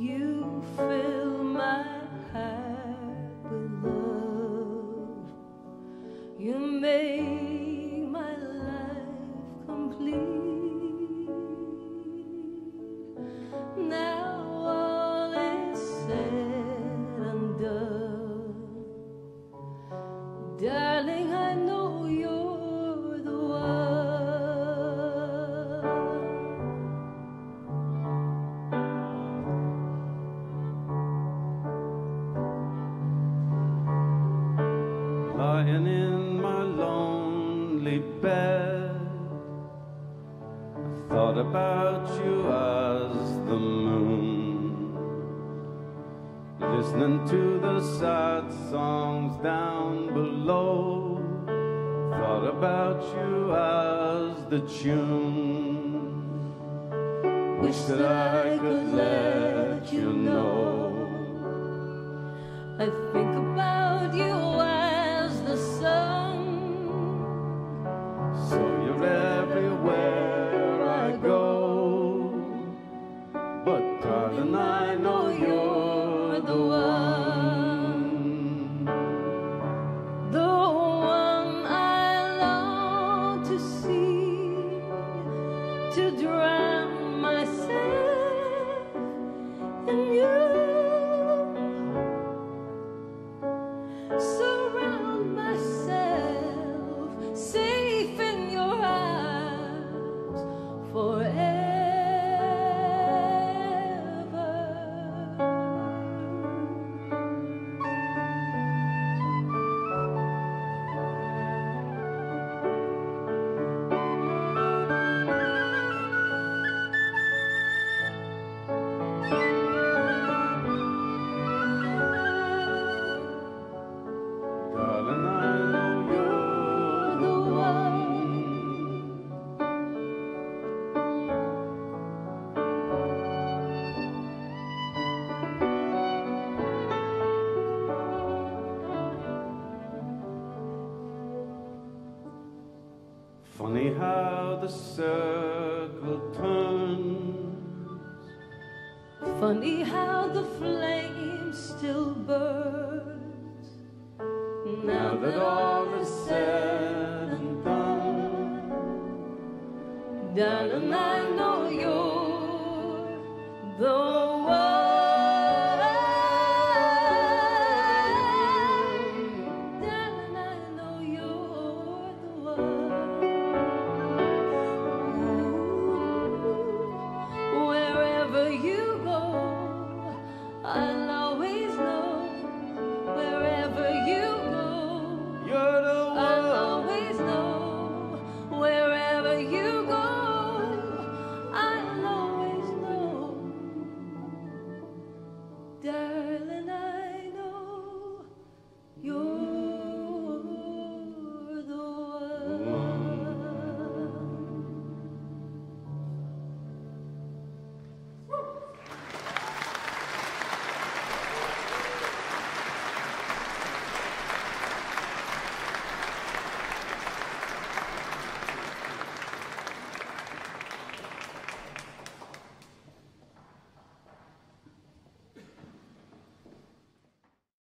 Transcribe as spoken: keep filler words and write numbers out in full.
You fill my heart with love. You make my life complete. Now all is said and done. Darling, I know you're the one. Lying in my lonely bed, I thought about you as the moon, listening to the sad songs down below. Thought about you as the tune. Wish that I could let you know. I think about you as the sun. So you're everywhere I go, but darling, I know you're the one, the one I long to see, to drown myself in you. Surround myself safe in your arms forever. Darling, I know you're the one. Funny how the circle turns. Funny how the flame still burns. Now that all is said and done, Darling, I know you're